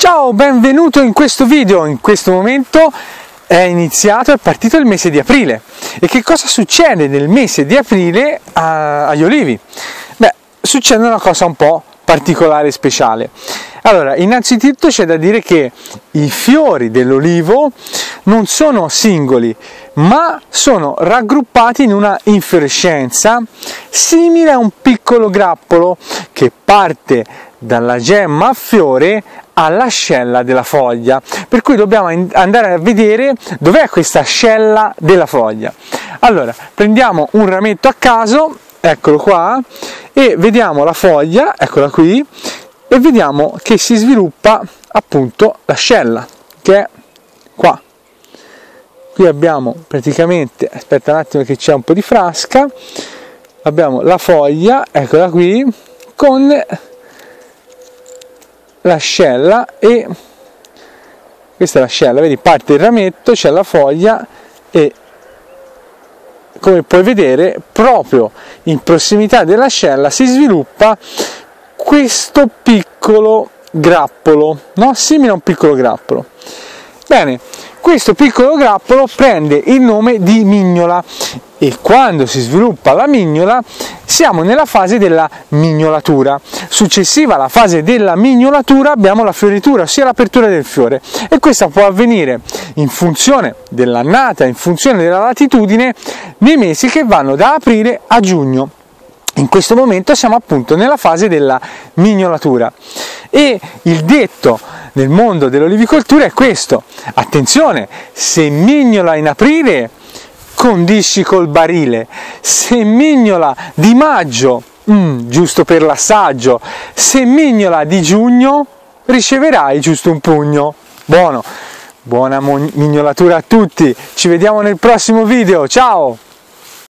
Ciao, benvenuto in questo video. In questo momento è partito il mese di aprile. E che cosa succede nel mese di aprile agli olivi? Beh, succede una cosa un po' particolare e speciale. Allora, innanzitutto c'è da dire che i fiori dell'olivo non sono singoli, ma sono raggruppati in una infiorescenza simile a un piccolo grappolo che parte dalla gemma a fiore all'ascella della foglia, per cui dobbiamo andare a vedere dov'è questa ascella della foglia. Allora, prendiamo un rametto a caso, eccolo qua, e vediamo la foglia, eccola qui, e vediamo che si sviluppa appunto l'ascella, che è qua. Qui abbiamo praticamente, aspetta un attimo che c'è un po' di frasca, abbiamo la foglia, eccola qui, con l'ascella, e questa è l'ascella, vedi, parte il rametto, c'è la foglia e come puoi vedere proprio in prossimità dell'ascella si sviluppa questo piccolo grappolo, no? Simile a un piccolo grappolo. Bene, questo piccolo grappolo prende il nome di mignola e quando si sviluppa la mignola siamo nella fase della mignolatura. Successiva alla fase della mignolatura abbiamo la fioritura, ossia l'apertura del fiore, e questa può avvenire in funzione dell'annata, in funzione della latitudine, nei mesi che vanno da aprile a giugno. In questo momento siamo appunto nella fase della mignolatura e il detto nel mondo dell'olivicoltura è questo: attenzione, se mignola in aprile condisci col barile, se mignola di maggio giusto per l'assaggio, se mignola di giugno riceverai giusto un pugno. Buona mignolatura a tutti, ci vediamo nel prossimo video, ciao!